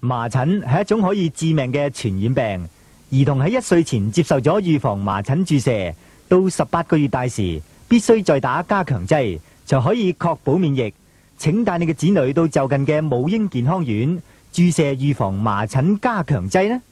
麻疹係一種可以致命嘅傳染病，兒童喺1歲前接受咗預防麻疹注射，到18個月大時必須再打加強劑，就可以確保免疫。請帶你嘅子女到就近嘅母嬰健康院注射預防麻疹加強劑呢。